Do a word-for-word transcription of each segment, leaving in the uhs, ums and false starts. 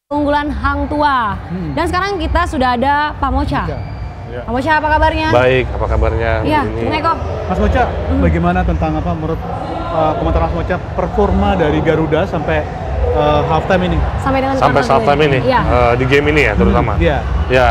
Unggulan Hang Tua. Hmm. Dan sekarang kita sudah ada Pak Mocha. Ya. Pak Mocha, apa kabarnya? Baik, apa kabarnya? Iya, Bung Eko. Mas Mocha, hmm. bagaimana tentang apa menurut uh, komentar Mas Mocha performa dari Garuda sampai uh, halftime ini? Sampai dengan sampai halftime ini, ya. uh, di game ini ya terutama. Hmm, iya. Ya,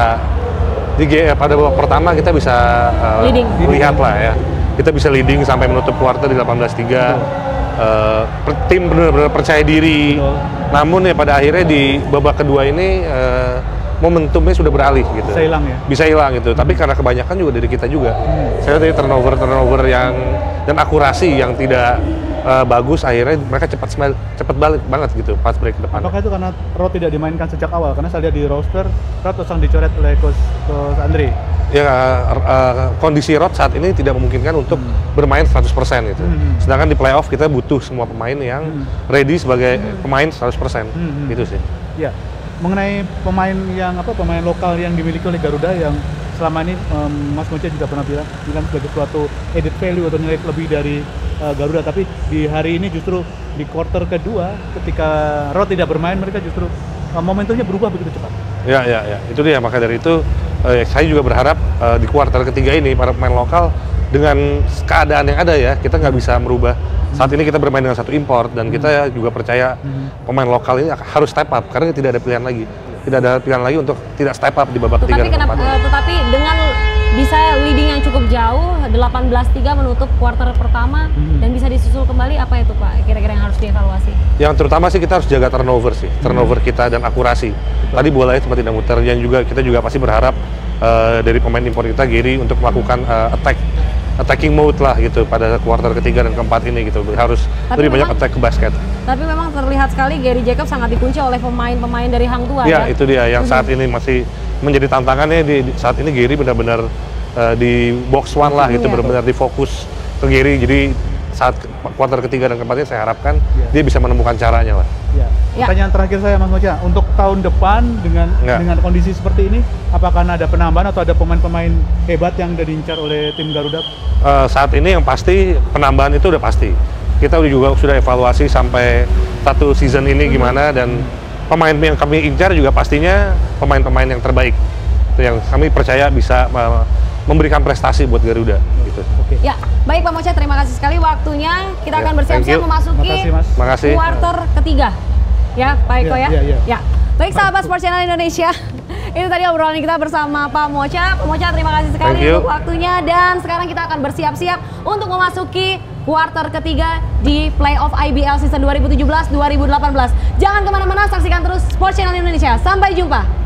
di game pada babak pertama kita bisa uh, lihat lah ya. Kita bisa leading sampai menutup kuarter di delapan belas tiga. Uh, tim benar-benar percaya diri. Betul. Namun ya pada akhirnya di babak kedua ini uh, momentumnya sudah beralih gitu. Bisa hilang ya? Bisa hilang gitu. Hmm. Tapi karena kebanyakan juga dari kita juga. Hmm. Saya tadi turnover turnover yang dan akurasi yang tidak uh, bagus, akhirnya mereka cepat cepat balik banget gitu pas break depan. Apakah itu karena Rod tidak dimainkan sejak awal? Karena saya lihat di roster Rod langsung dicoret oleh Coach, Coach Andre. Ya, uh, uh, kondisi Rod saat ini tidak memungkinkan untuk hmm. bermain seratus persen gitu. Hmm. Sedangkan di playoff kita butuh semua pemain yang hmm. ready sebagai hmm. pemain seratus persen. Hmm. Gitu sih. Ya. Mengenai pemain yang apa pemain lokal yang dimiliki oleh Garuda yang selama ini um, Mas Mocha juga pernah bilang bilang sebagai suatu added value atau nilai lebih dari uh, Garuda, tapi di hari ini justru di quarter kedua ketika Rod tidak bermain mereka justru uh, momentumnya berubah begitu cepat. Ya, ya, ya. Itu dia, maka dari itu uh, saya juga berharap uh, di kuartal ketiga ini para pemain lokal dengan keadaan yang ada ya, kita nggak bisa merubah. Saat ini kita bermain dengan satu import dan kita juga percaya pemain lokal ini harus step up karena tidak ada pilihan lagi. Tidak ada pilihan lagi untuk tidak step up di babak ketiga dan keempat. Uh, tetapi dengan bisa leading yang cukup jauh, delapan belas tiga menutup kuarter pertama hmm. dan bisa disusul kembali, apa itu Pak kira-kira yang harus dievaluasi? Yang terutama sih kita harus jaga turnover sih, turnover hmm. kita dan akurasi. Tadi bolanya sempat tidak muter dan juga kita juga pasti berharap uh, dari pemain impor kita Gary untuk melakukan uh, attack attacking mode lah gitu pada kuarter ketiga dan keempat ini gitu, harus tapi lebih memang, banyak attack ke basket. Tapi memang terlihat sekali Gary Jacob sangat dikunci oleh pemain-pemain dari Hang Tua ya. Ya itu dia yang mm-hmm. saat ini masih menjadi tantangannya di, di saat ini Gary benar-benar uh, di box one lah gitu, yeah. benar-benar difokus ke Gary. Jadi saat kuarter ketiga dan keempatnya saya harapkan yeah. dia bisa menemukan caranya lah. Ya. Ya. Pertanyaan terakhir saya Mas Mocha, untuk tahun depan dengan ya. dengan kondisi seperti ini, apakah ada penambahan atau ada pemain-pemain hebat yang sudah diincar oleh tim Garuda? Uh, saat ini yang pasti penambahan itu udah pasti. Kita juga sudah evaluasi sampai satu season ini gimana, dan pemain yang kami incar juga pastinya pemain-pemain yang terbaik, itu yang kami percaya bisa uh, memberikan prestasi buat Garuda. Gitu. Okay. Ya, baik Pak Mocha, terima kasih sekali waktunya. Kita ya, akan bersiap-siap memasuki Makasih, kuarter ketiga. Ya, Pak Eko ya. Ya, ya, ya. ya. Baik sahabat Sports Channel Indonesia, itu tadi obrolan kita bersama Pak Mocha. Pak Mocha, terima kasih sekali untuk waktunya, dan sekarang kita akan bersiap-siap untuk memasuki kuarter ketiga di playoff I B L season dua ribu tujuh belas dua ribu delapan belas. Jangan kemana-mana, saksikan terus Sports Channel Indonesia. Sampai jumpa.